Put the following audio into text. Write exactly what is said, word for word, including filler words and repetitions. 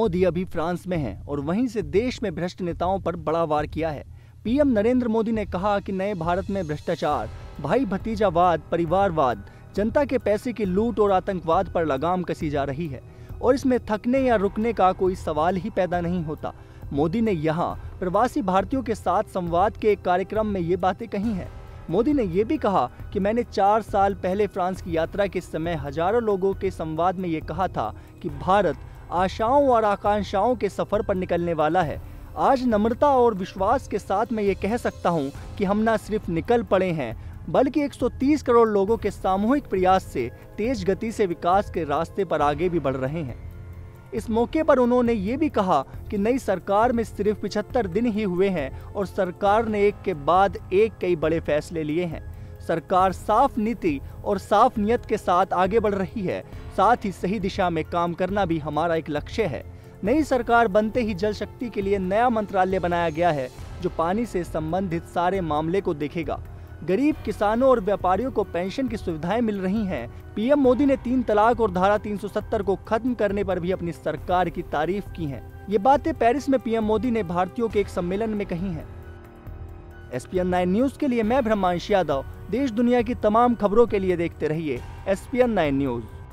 मोदी अभी फ्रांस में हैं और वहीं से देश में भ्रष्ट नेताओं पर बड़ा वार किया है। पीएम नरेंद्र मोदी ने कहा कि नए भारत में भ्रष्टाचार, भाई भतीजावाद, परिवारवाद, जनता के पैसे की लूट और आतंकवाद पर लगाम कसी जा रही है और इसमें थकने या रुकने का कोई सवाल ही पैदा नहीं होता। मोदी ने यहाँ प्रवासी भारतीयों के साथ संवाद के एक कार्यक्रम में ये बातें कही हैं। मोदी ने ये भी कहा कि मैंने चार साल पहले फ्रांस की यात्रा के समय हजारों लोगों के संवाद में ये कहा था कि भारत आशाओं और आकांक्षाओं के सफर पर निकलने वाला है। आज नम्रता और विश्वास के साथ मैं ये कह सकता हूँ कि हम न सिर्फ निकल पड़े हैं बल्कि एक सौ तीस करोड़ लोगों के सामूहिक प्रयास से तेज गति से विकास के रास्ते पर आगे भी बढ़ रहे हैं। इस मौके पर उन्होंने ये भी कहा कि नई सरकार में सिर्फ पचहत्तर दिन ही हुए हैं और सरकार ने एक के बाद एक कई बड़े फैसले लिए हैं। सरकार साफ नीति और साफ नियत के साथ आगे बढ़ रही है, साथ ही सही दिशा में काम करना भी हमारा एक लक्ष्य है। नई सरकार बनते ही जल शक्ति के लिए नया मंत्रालय बनाया गया है जो पानी से संबंधित सारे मामले को देखेगा। गरीब किसानों और व्यापारियों को पेंशन की सुविधाएं मिल रही हैं। पीएम मोदी ने तीन तलाक और धारा तीन सौ सत्तर को खत्म करने पर भी अपनी सरकार की तारीफ की है। ये बातें पेरिस में पीएम मोदी ने भारतीयों के एक सम्मेलन में कही हैं। S P N nine news के लिए मैं ब्रह्मांश यादव। देश दुनिया की तमाम खबरों के लिए देखते रहिए S P N nine news.